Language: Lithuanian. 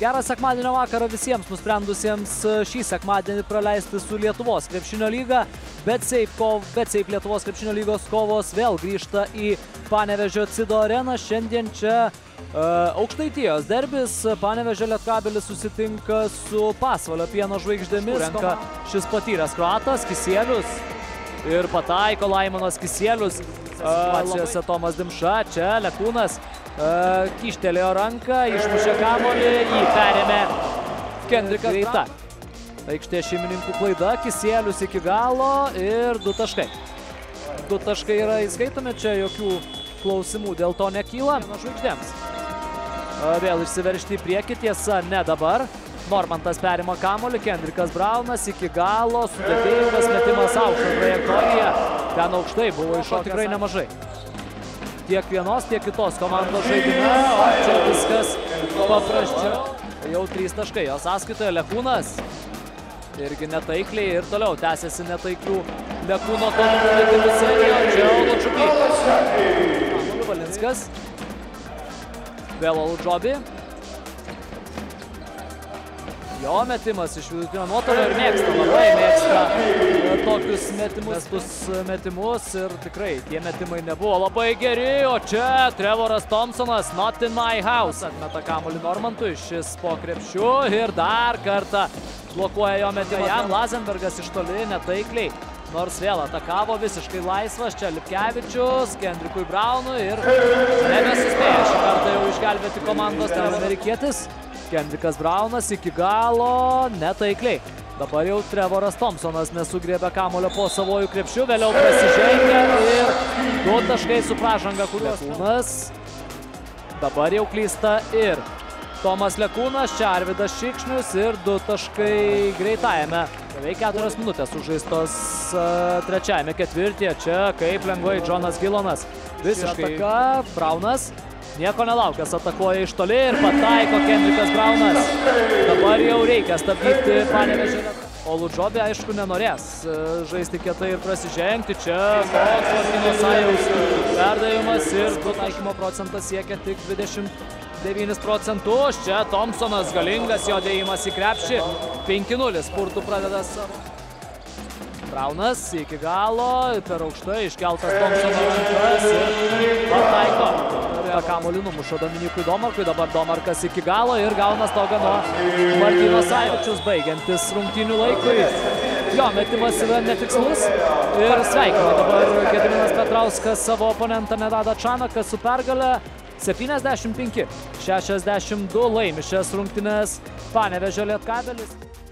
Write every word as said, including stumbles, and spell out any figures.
Gerą sekmadienio vakarą visiems nusprendusiems šį sekmadienį praleisti su Lietuvos krepšinio lyga. BetSafe, BetSafe Lietuvos krepšinio lygos kovos vėl grįžta į Panevėžio Cido areną. Šiandien čia uh, Aukštaitijos derbis. Panevėžio Lietkabelis susitinka su Pasvalio Pieno žvaigždėmis. Renka šis patyręs kroatas, Kisielius. Ir pataiko Laimonas Kisielius. Situacijose Tomas Dimša, čia Lekūnas. Uh, kyštelėjo ranką, išmušė kamuolį, jį perėmė Kendrikas Greita. Aikštė šeimininkų klaida, Kisielius iki galo ir du taškai. Du taškai yra įskaitomi, čia jokių klausimų dėl to nekyla. Žvaigždėms. Uh, vėl išsiveržti į priekį, tiesa, ne dabar. Normantas perima kamuolį, Kendrikas Braunas iki galo, sudėtingas metimas aukštą trajektoriją. Ten aukštai buvo iššokęs tikrai nemažai. Tiek vienos, tiek kitos komandos žaidime, o čia viskas paprasčiau. Jau trys taškai, jo sąskaitoje Lekūnas. Irgi netaikliai ir toliau tęsiasi netaiklių Lekūno tolimų metimų serija. Čia Oludžubi. Kamuolį Valinskas. Vėl Oludžubi. Jo metimas iš vidutinio nuotolio ir mėgsta, labai mėgsta tokius metimus, metimus ir tikrai tie metimai nebuvo labai geri, o čia Trevoras Thompsonas, not in my house. Atmeta kamuolį Normantui, šis po krepšiu ir dar kartą blokuoja jo metimą. Jam Lazenbergas iš toli netaikliai, nors vėl atakavo visiškai laisvas. Čia Lipkevičius, Kendrikui Braunui ir nebesuspėja šį kartą jau išgelbėti komandos amerikietis. Kendrikas Braunas iki galo netaikliai. Dabar jau Trevoras Thompsonas nesugriebė kamuolio po savojų krepšių, vėliau prasižengia ir du taškai su pražanga, kuriuos Lekūnas. Dabar jau klysta ir Tomas Lekūnas, čia Arvydas Šikšnius ir du taškai greitajame. Beveik keturios minutės sužaistos uh, trečiajame ketvirtyje. Čia kaip lengvai Džonas Gilonas. Visiškai ataka, Braunas. Nieko nelaukęs atakuoja iš toli ir pataiko Kendrikas Braunas. Dabar jau reikia stabdyti Panevėžio. Oludžubi aišku nenorės žaisti kietai ir prasižengti. Čia toks Martyno Sajaus perdavimas ir pataikymo procentas siekia tik dvidešimt devynis procentus. Čia Thompsonas galingas, jo dėjimas į krepšį. penki nulis spurtų pradeda savo. Braunas iki galo, per aukštai iškeltas Thompsono rankas ir pataiko. Kamuolį numušo Dominikui Domarkui, dabar Domarkas iki galo ir gauna stogą nuo Martyno Sajavičius baigiantis rungtynių laikui. Jo metimas yra netikslus ir sveikina dabar Gediminas Petrauskas savo oponentą Nedadą Čanaką su pergale. septyniasdešimt penki šešiasdešimt du laimi šias rungtynes Panevėžio Lietkabelis.